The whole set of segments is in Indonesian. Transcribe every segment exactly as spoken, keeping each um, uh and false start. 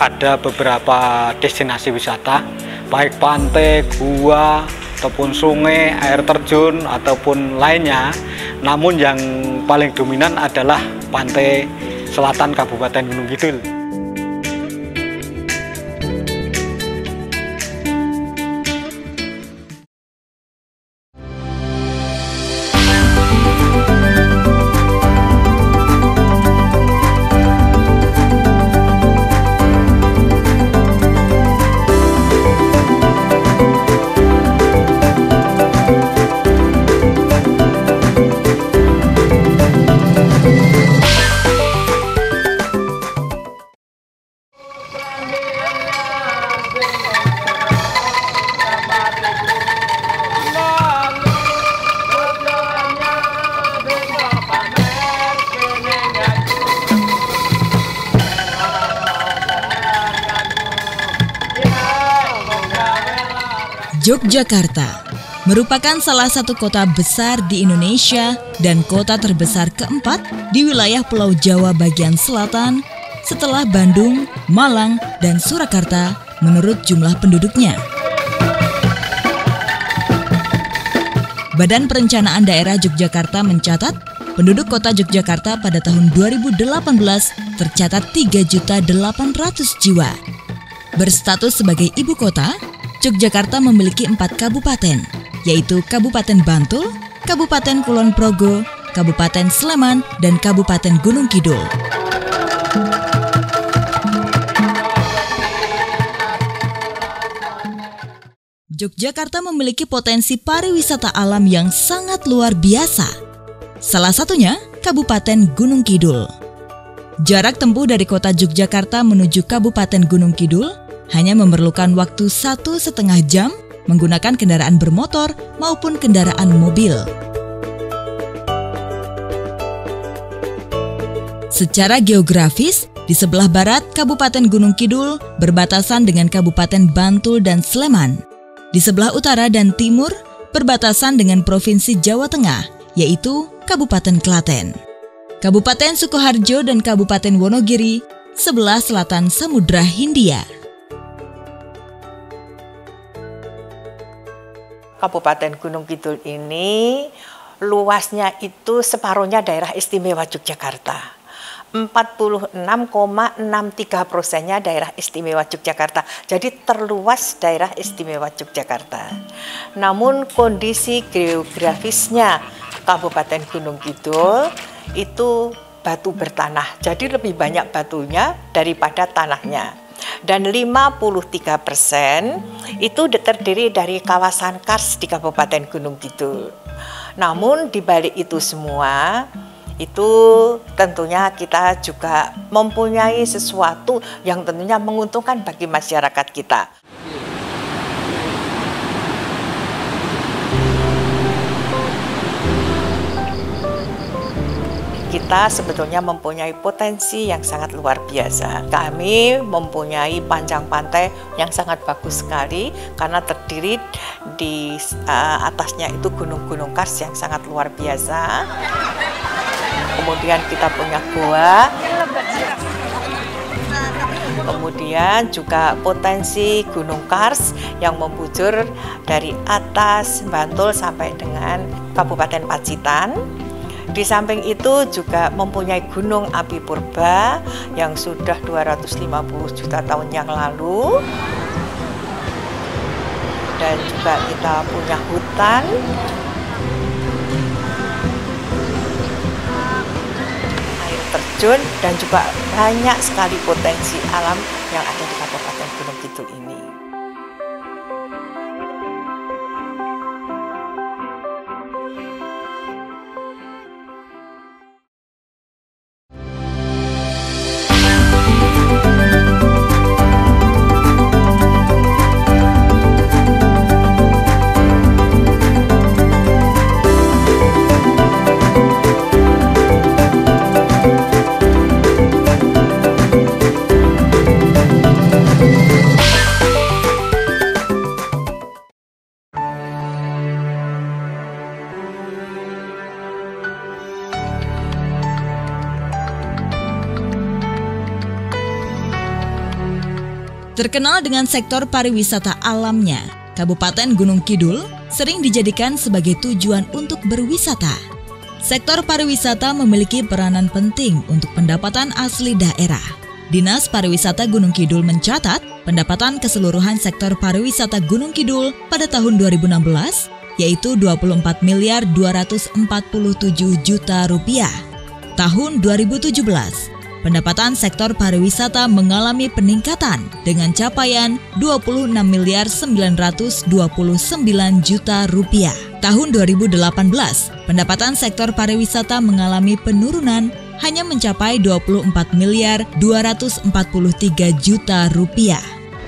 ada beberapa destinasi wisata, baik pantai, gua, ataupun sungai, air terjun, ataupun lainnya. Namun yang paling dominan adalah pantai selatan Kabupaten Gunung Kidul. Yogyakarta merupakan salah satu kota besar di Indonesia dan kota terbesar keempat di wilayah Pulau Jawa bagian selatan setelah Bandung, Malang, dan Surakarta menurut jumlah penduduknya. Badan Perencanaan Daerah Yogyakarta mencatat penduduk kota Yogyakarta pada tahun dua ribu delapan belas tercatat tiga juta delapan ratus jiwa. Berstatus sebagai ibu kota, Yogyakarta memiliki empat kabupaten, yaitu Kabupaten Bantul, Kabupaten Kulon Progo, Kabupaten Sleman, dan Kabupaten Gunung Kidul. Yogyakarta memiliki potensi pariwisata alam yang sangat luar biasa. Salah satunya Kabupaten Gunung Kidul. Jarak tempuh dari kota Yogyakarta menuju Kabupaten Gunung Kidul hanya memerlukan waktu satu setengah jam menggunakan kendaraan bermotor maupun kendaraan mobil. Secara geografis, di sebelah barat Kabupaten Gunung Kidul berbatasan dengan Kabupaten Bantul dan Sleman. Di sebelah utara dan timur berbatasan dengan Provinsi Jawa Tengah, yaitu Kabupaten Klaten. Kabupaten Sukoharjo dan Kabupaten Wonogiri sebelah selatan Samudra Hindia. Kabupaten Gunung Kidul ini luasnya itu separuhnya daerah istimewa Yogyakarta. empat puluh enam koma enam tiga persennya daerah istimewa Yogyakarta. Jadi terluas daerah istimewa Yogyakarta. Namun kondisi geografisnya Kabupaten Gunung Kidul itu batu bertanah. Jadi lebih banyak batunya daripada tanahnya. Dan lima puluh tiga persen itu terdiri dari kawasan kars di Kabupaten Gunung Kidul. Namun di balik itu semua, itu tentunya kita juga mempunyai sesuatu yang tentunya menguntungkan bagi masyarakat kita. Kita sebetulnya mempunyai potensi yang sangat luar biasa. Kami mempunyai panjang pantai yang sangat bagus sekali karena terdiri di uh, atasnya itu gunung-gunung kars yang sangat luar biasa. Kemudian kita punya goa. Kemudian juga potensi gunung kars yang membujur dari atas Bantul sampai dengan Kabupaten Pacitan. Di samping itu juga mempunyai gunung api purba yang sudah dua ratus lima puluh juta tahun yang lalu. Dan juga kita punya hutan. Air terjun dan juga banyak sekali potensi alam yang ada di Kabupaten Gunung Kidul ini. Terkenal dengan sektor pariwisata alamnya, Kabupaten Gunung Kidul sering dijadikan sebagai tujuan untuk berwisata. Sektor pariwisata memiliki peranan penting untuk pendapatan asli daerah. Dinas Pariwisata Gunung Kidul mencatat pendapatan keseluruhan sektor pariwisata Gunung Kidul pada tahun dua ribu enam belas yaitu dua puluh empat miliar dua ratus empat puluh tujuh juta rupiah. Tahun dua ribu tujuh belas, pendapatan sektor pariwisata mengalami peningkatan dengan capaian dua puluh enam miliar sembilan ratus dua puluh sembilan juta rupiah. Tahun dua ribu delapan belas, pendapatan sektor pariwisata mengalami penurunan hanya mencapai dua puluh empat miliar dua ratus empat puluh tiga juta rupiah.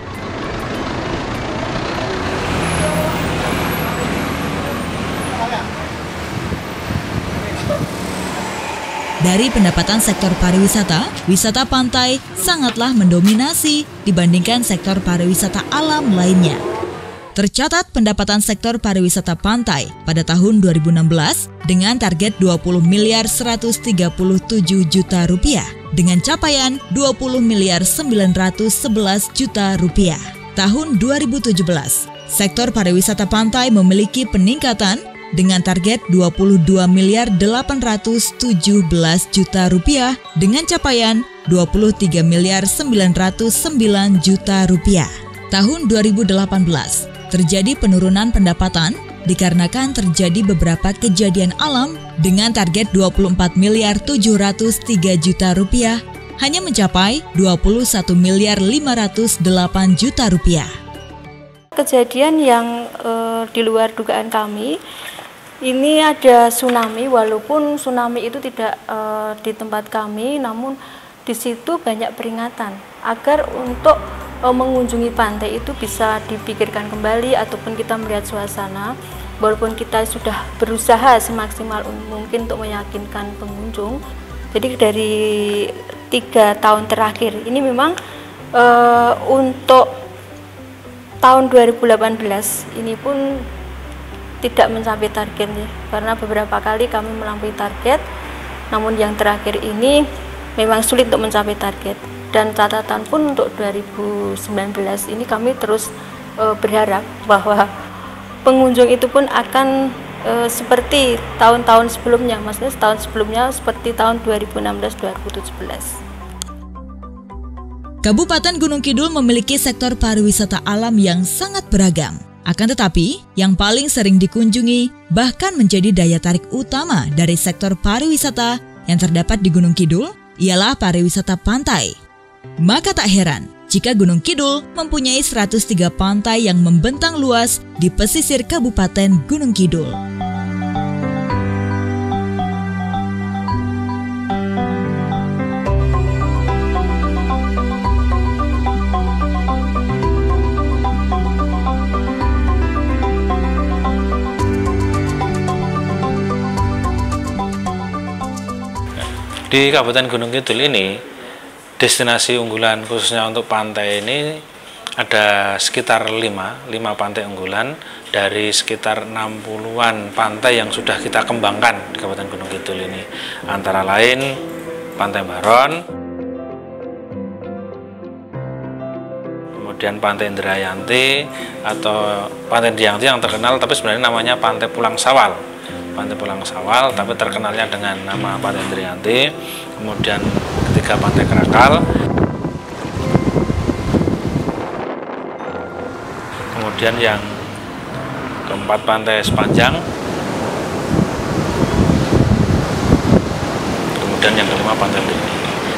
Dari pendapatan sektor pariwisata, wisata pantai sangatlah mendominasi dibandingkan sektor pariwisata alam lainnya. Tercatat pendapatan sektor pariwisata pantai pada tahun dua ribu enam belas dengan target dua puluh miliar seratus tiga puluh tujuh juta rupiah dengan capaian dua puluh miliar sembilan ratus sebelas juta rupiah. Tahun dua ribu tujuh belas, sektor pariwisata pantai memiliki peningkatan dengan target dua puluh dua miliar delapan ratus tujuh belas juta rupiah dengan capaian dua puluh tiga miliar sembilan ratus sembilan juta rupiah. Tahun dua ribu delapan belas terjadi penurunan pendapatan dikarenakan terjadi beberapa kejadian alam dengan target dua puluh empat miliar tujuh ratus tiga juta rupiah hanya mencapai dua puluh satu miliar lima ratus delapan juta rupiah. Kejadian yang eh, di luar dugaan kami, ini ada tsunami, walaupun tsunami itu tidak uh, di tempat kami, namun di situ banyak peringatan agar untuk uh, mengunjungi pantai itu bisa dipikirkan kembali ataupun kita melihat suasana. Walaupun kita sudah berusaha semaksimal mungkin untuk meyakinkan pengunjung. Jadi dari tiga tahun terakhir ini memang uh, untuk tahun dua ribu delapan belas ini pun tidak mencapai target ya, karena beberapa kali kami melampaui target, namun yang terakhir ini memang sulit untuk mencapai target. Dan catatan pun untuk dua ribu sembilan belas ini kami terus e, berharap bahwa pengunjung itu pun akan e, seperti tahun-tahun sebelumnya, maksudnya setahun sebelumnya seperti tahun dua ribu enam belas dua ribu tujuh belas. Kabupaten Gunung Kidul memiliki sektor pariwisata alam yang sangat beragam. Akan tetapi, yang paling sering dikunjungi bahkan menjadi daya tarik utama dari sektor pariwisata yang terdapat di Gunung Kidul ialah pariwisata pantai. Maka tak heran jika Gunung Kidul mempunyai seratus tiga pantai yang membentang luas di pesisir Kabupaten Gunung Kidul. Di Kabupaten Gunung Kidul ini, destinasi unggulan khususnya untuk pantai ini ada sekitar lima, lima pantai unggulan dari sekitar enam puluhan pantai yang sudah kita kembangkan di Kabupaten Gunung Kidul ini. Antara lain Pantai Baron, kemudian Pantai Indrayanti atau Pantai Indrayanti yang terkenal tapi sebenarnya namanya Pantai Pulang Sawal. Pantai Pulang Sawal, tapi terkenalnya dengan nama Pantai Indrayanti. Kemudian ketiga Pantai Krakal. Kemudian yang keempat Pantai Sepanjang. Kemudian yang kelima Pantai Brini.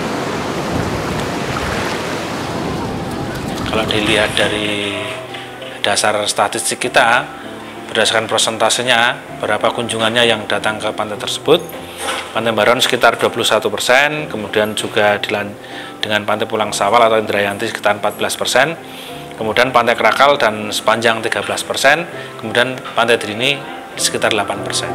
Kalau dilihat dari dasar statistik kita, berdasarkan persentasenya berapa kunjungannya yang datang ke pantai tersebut, Pantai Baron sekitar dua puluh satu persen, kemudian juga dengan Pantai Pulang Sawal atau Indrayanti sekitar empat belas persen, kemudian Pantai Krakal dan Sepanjang tiga belas persen, kemudian Pantai Drini sekitar delapan persen.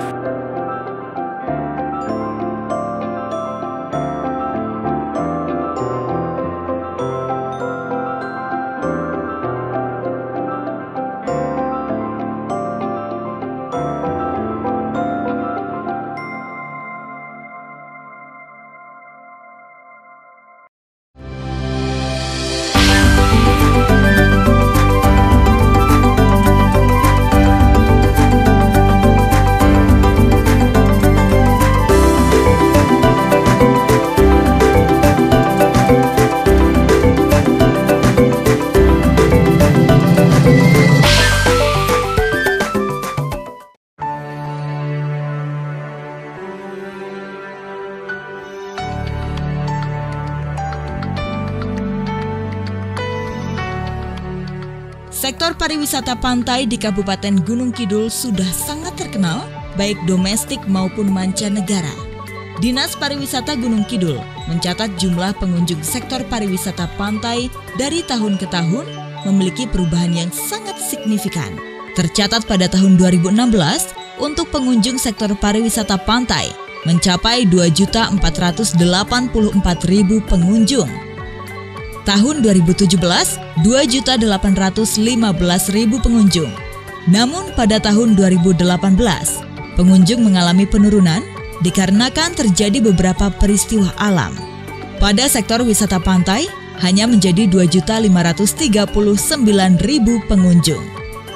Sektor pariwisata pantai di Kabupaten Gunung Kidul sudah sangat terkenal, baik domestik maupun mancanegara. Dinas Pariwisata Gunung Kidul mencatat jumlah pengunjung sektor pariwisata pantai dari tahun ke tahun memiliki perubahan yang sangat signifikan. Tercatat pada tahun dua ribu enam belas, untuk pengunjung sektor pariwisata pantai mencapai dua juta empat ratus delapan puluh empat ribu pengunjung. Tahun dua ribu tujuh belas, dua juta delapan ratus lima belas ribu pengunjung. Namun pada tahun dua ribu delapan belas, pengunjung mengalami penurunan dikarenakan terjadi beberapa peristiwa alam. Pada sektor wisata pantai, hanya menjadi dua juta lima ratus tiga puluh sembilan ribu pengunjung.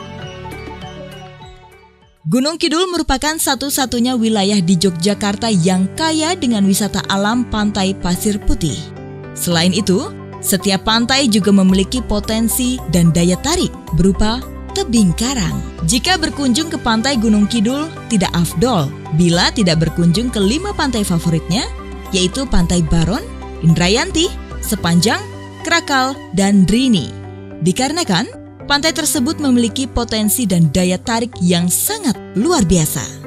Gunung Kidul merupakan satu-satunya wilayah di Yogyakarta yang kaya dengan wisata alam pantai pasir putih. Selain itu, setiap pantai juga memiliki potensi dan daya tarik berupa tebing karang. Jika berkunjung ke pantai Gunung Kidul, tidak afdol bila tidak berkunjung ke lima pantai favoritnya, yaitu Pantai Baron, Indrayanti, Sepanjang, Krakal, dan Drini. Dikarenakan, pantai tersebut memiliki potensi dan daya tarik yang sangat luar biasa.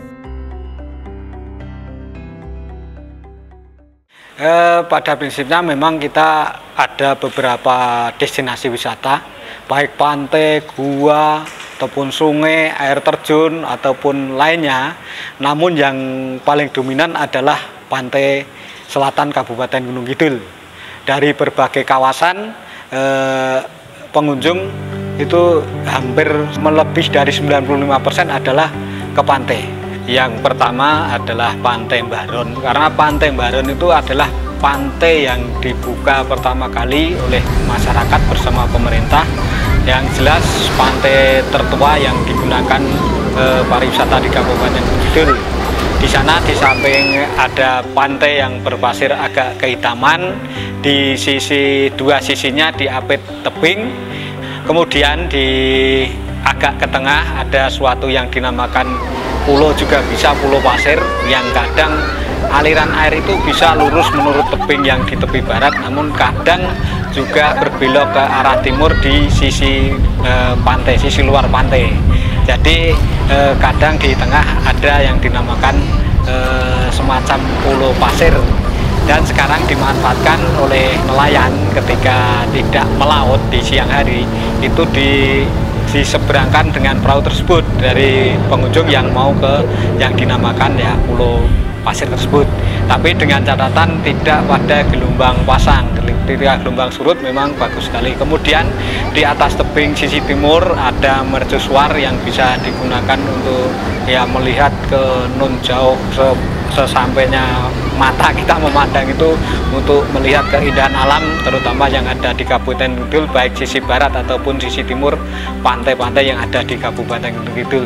Eh, pada prinsipnya memang kita ada beberapa destinasi wisata, baik pantai, gua, ataupun sungai, air terjun, ataupun lainnya. Namun yang paling dominan adalah pantai selatan Kabupaten Gunung Kidul. Dari berbagai kawasan, eh, pengunjung itu hampir melebih dari sembilan puluh lima persen adalah ke pantai. Yang pertama adalah Pantai Baron, karena Pantai Baron itu adalah pantai yang dibuka pertama kali oleh masyarakat bersama pemerintah. Yang jelas pantai tertua yang digunakan e, pariwisata di Kabupaten Gunung Kidul. Di sana di samping ada pantai yang berpasir agak kehitaman, di sisi dua sisinya diapit tebing. Kemudian di agak ke tengah ada suatu yang dinamakan pulau, juga bisa pulau pasir, yang kadang aliran air itu bisa lurus menurut tebing yang di tepi barat, namun kadang juga berbelok ke arah timur di sisi e, pantai, sisi luar pantai. Jadi e, kadang di tengah ada yang dinamakan e, semacam pulau pasir, dan sekarang dimanfaatkan oleh nelayan ketika tidak melaut di siang hari, itu di diseberangkan dengan perahu tersebut dari pengunjung yang mau ke yang dinamakan ya pulau pasir tersebut. Tapi dengan catatan tidak pada gelombang pasang, ketika gelombang surut memang bagus sekali. Kemudian di atas tebing sisi timur ada mercusuar yang bisa digunakan untuk ya melihat ke nun jauh sesampainya mata kita memandang itu, untuk melihat keindahan alam terutama yang ada di Kabupaten Kidul, baik sisi barat ataupun sisi timur pantai-pantai yang ada di Kabupaten Kidul.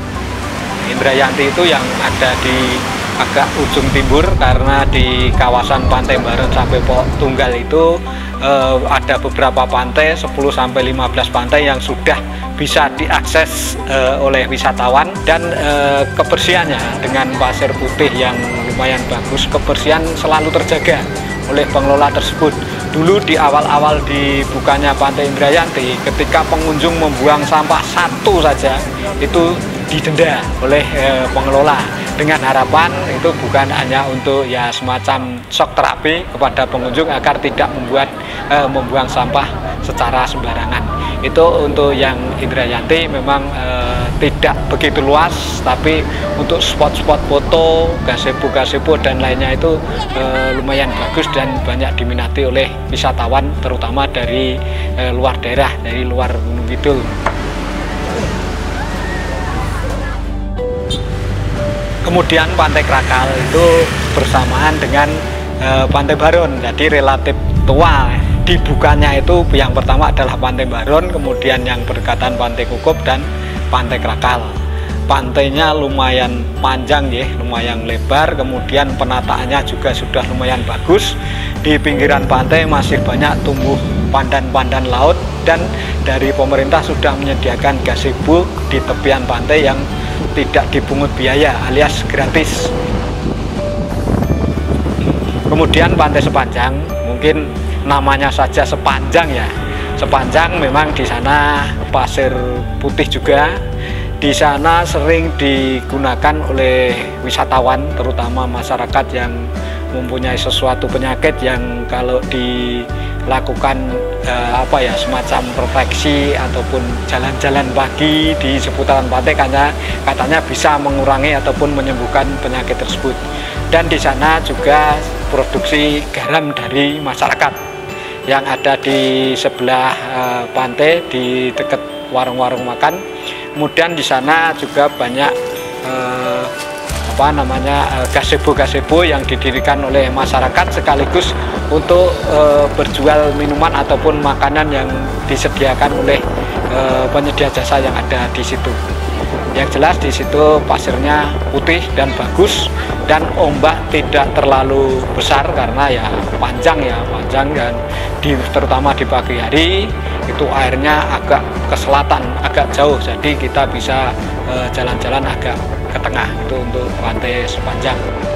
Indrayanti itu yang ada di agak ujung timur, karena di kawasan Pantai Baron sampai Pok Tunggal itu eh, ada beberapa pantai, sepuluh sampai lima belas pantai yang sudah bisa diakses eh, oleh wisatawan, dan eh, kebersihannya dengan pasir putih yang lumayan bagus, kebersihan selalu terjaga oleh pengelola tersebut. Dulu di awal-awal dibukanya Pantai Indrayanti, ketika pengunjung membuang sampah satu saja itu didenda oleh eh, pengelola, dengan harapan itu bukan hanya untuk ya semacam shock terapi kepada pengunjung agar tidak membuat eh, membuang sampah secara sembarangan. Itu untuk yang Indrayanti memang eh, tidak begitu luas, tapi untuk spot-spot foto, gazebo-gazebo dan lainnya itu eh, lumayan bagus dan banyak diminati oleh wisatawan, terutama dari eh, luar daerah, dari luar Gunung Kidul. Kemudian Pantai Krakal itu bersamaan dengan e, Pantai Baron, jadi relatif tua. Dibukanya itu yang pertama adalah Pantai Baron, kemudian yang berdekatan Pantai Kukup dan Pantai Krakal. Pantainya lumayan panjang ya, lumayan lebar, kemudian penataannya juga sudah lumayan bagus. Di pinggiran pantai masih banyak tumbuh pandan-pandan laut, dan dari pemerintah sudah menyediakan gazebo di tepian pantai yang tidak dipungut biaya alias gratis. Kemudian Pantai Sepanjang, mungkin namanya saja sepanjang ya, Sepanjang memang di sana pasir putih juga. Di sana sering digunakan oleh wisatawan, terutama masyarakat yang mempunyai sesuatu penyakit yang kalau dilakukan eh, apa ya semacam proteksi ataupun jalan-jalan pagi di seputaran pantai katanya, katanya bisa mengurangi ataupun menyembuhkan penyakit tersebut. Dan di sana juga produksi garam dari masyarakat yang ada di sebelah eh, pantai di dekat warung-warung makan. Kemudian di sana juga banyak eh, apa namanya gazebo-gazebo yang didirikan oleh masyarakat sekaligus untuk e, berjual minuman ataupun makanan yang disediakan oleh e, penyedia jasa yang ada di situ. Yang jelas di situ pasirnya putih dan bagus dan ombak tidak terlalu besar karena ya panjang ya panjang dan di, terutama di pagi hari itu airnya agak ke selatan agak jauh, jadi kita bisa jalan-jalan e, agak ke tengah itu untuk pantai sepanjang.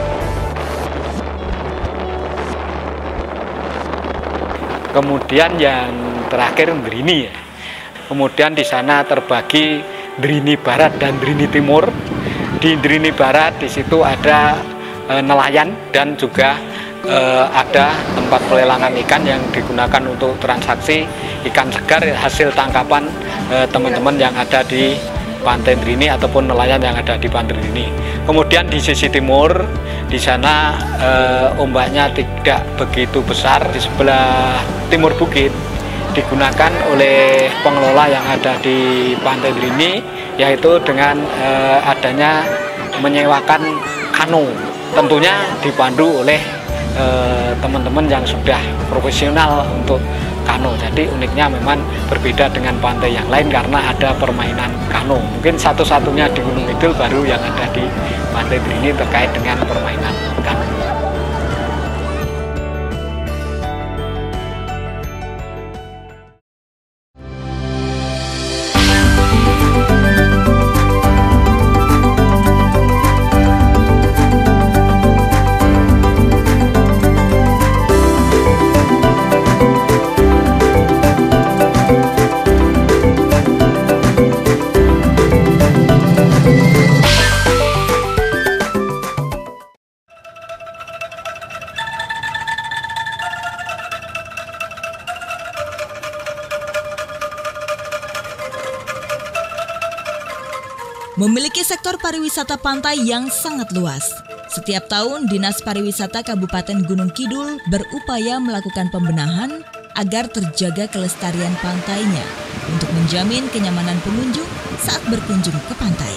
Kemudian yang terakhir Drini ya. Kemudian di sana terbagi Drini Barat dan Drini Timur. Di Drini Barat di situ ada e, nelayan dan juga e, ada tempat pelelangan ikan yang digunakan untuk transaksi ikan segar hasil tangkapan teman-teman yang ada di Pantai Drini ataupun nelayan yang ada di Pantai Drini. Kemudian di sisi timur, di sana e, ombaknya tidak begitu besar. Di sebelah timur bukit digunakan oleh pengelola yang ada di Pantai Drini, yaitu dengan e, adanya menyewakan kano. Tentunya dipandu oleh teman-teman yang sudah profesional untuk kano. Jadi uniknya memang berbeda dengan pantai yang lain karena ada permainan kano. Mungkin satu-satunya di Gunung Kidul baru yang ada di Pantai Drini terkait dengan permainan kano. Memiliki sektor pariwisata pantai yang sangat luas. Setiap tahun, Dinas Pariwisata Kabupaten Gunung Kidul berupaya melakukan pembenahan agar terjaga kelestarian pantainya untuk menjamin kenyamanan pengunjung saat berkunjung ke pantai.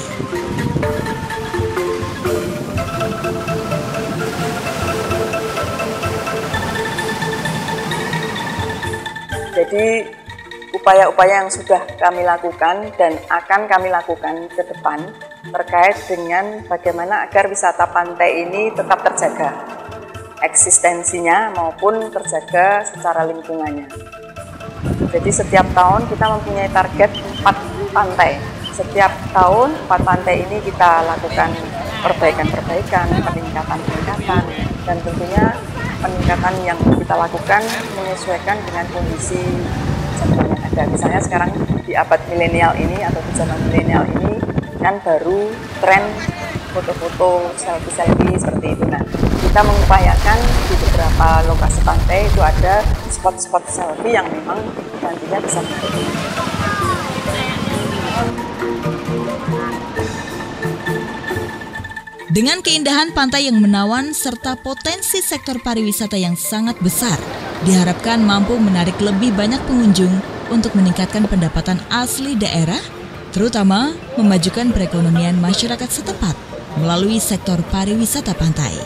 Jadi upaya-upaya yang sudah kami lakukan dan akan kami lakukan ke depan terkait dengan bagaimana agar wisata pantai ini tetap terjaga eksistensinya maupun terjaga secara lingkungannya. Jadi setiap tahun kita mempunyai target empat pantai. Setiap tahun empat pantai ini kita lakukan perbaikan-perbaikan, peningkatan-peningkatan, dan tentunya peningkatan yang kita lakukan menyesuaikan dengan kondisi zaman yang ada. Misalnya sekarang di abad milenial ini atau di zaman milenial ini kan baru tren foto-foto selfie-selfie seperti itu. Nah, kita mengupayakan di beberapa lokasi pantai itu ada spot-spot selfie yang memang nantinya bisa menarik. Dengan keindahan pantai yang menawan serta potensi sektor pariwisata yang sangat besar, diharapkan mampu menarik lebih banyak pengunjung untuk meningkatkan pendapatan asli daerah, terutama memajukan perekonomian masyarakat setempat melalui sektor pariwisata pantai.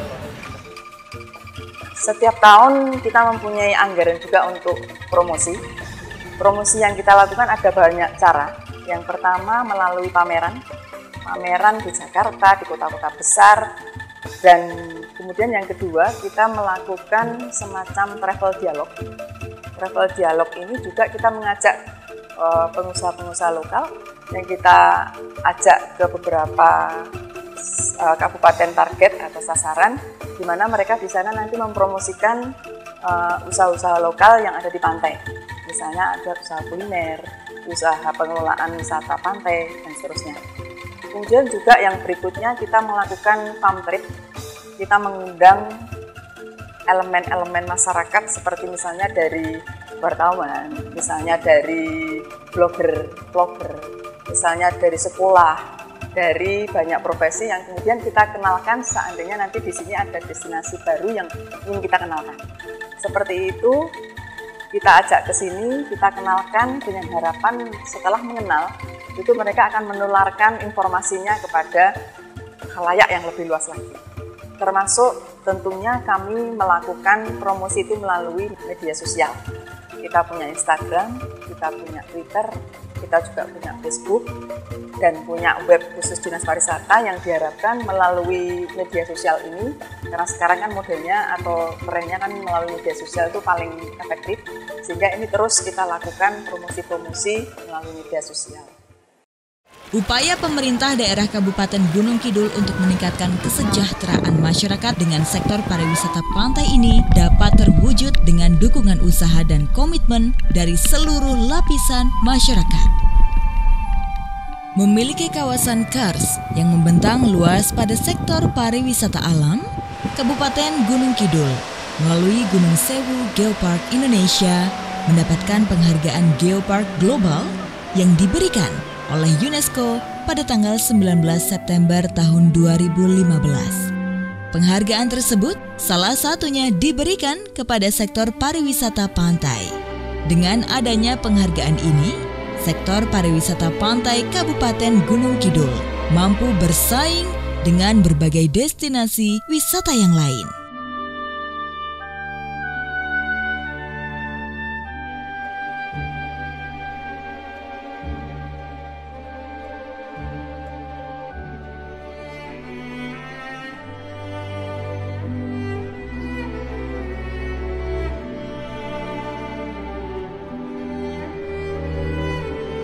Setiap tahun kita mempunyai anggaran juga untuk promosi. Promosi yang kita lakukan ada banyak cara. Yang pertama melalui pameran. pameran di Jakarta, di kota-kota besar, dan kemudian yang kedua kita melakukan semacam travel dialog. Travel dialog ini juga kita mengajak uh, pengusaha-pengusaha lokal yang kita ajak ke beberapa uh, kabupaten target atau sasaran, di mana mereka di sana nanti mempromosikan uh, usaha-usaha lokal yang ada di pantai. Misalnya ada usaha kuliner, usaha pengelolaan wisata pantai, dan seterusnya. Kemudian juga yang berikutnya kita melakukan farm trip. Kita mengundang elemen-elemen masyarakat seperti misalnya dari wartawan, misalnya dari blogger-blogger, misalnya dari sekolah, dari banyak profesi yang kemudian kita kenalkan seandainya nanti di sini ada destinasi baru yang ingin kita kenalkan. Seperti itu, kita ajak ke sini, kita kenalkan dengan harapan setelah mengenal, itu mereka akan menularkan informasinya kepada khalayak yang lebih luas lagi. Termasuk tentunya kami melakukan promosi itu melalui media sosial. Kita punya Instagram, kita punya Twitter, kita juga punya Facebook, dan punya web khusus Dinas Pariwisata yang diharapkan melalui media sosial ini, karena sekarang kan modelnya atau trennya kan melalui media sosial itu paling efektif, sehingga ini terus kita lakukan promosi-promosi melalui media sosial. Upaya pemerintah daerah Kabupaten Gunung Kidul untuk meningkatkan kesejahteraan masyarakat dengan sektor pariwisata pantai ini dapat terwujud dengan dukungan usaha dan komitmen dari seluruh lapisan masyarakat. Memiliki kawasan Kars yang membentang luas pada sektor pariwisata alam, Kabupaten Gunung Kidul melalui Gunung Sewu Geopark Indonesia mendapatkan penghargaan Geopark Global yang diberikan oleh UNESCO pada tanggal sembilan belas September tahun dua ribu lima belas. Penghargaan tersebut salah satunya diberikan kepada sektor pariwisata pantai. Dengan adanya penghargaan ini, sektor pariwisata pantai Kabupaten Gunung Kidul mampu bersaing dengan berbagai destinasi wisata yang lain.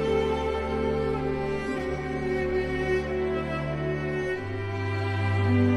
Thank you.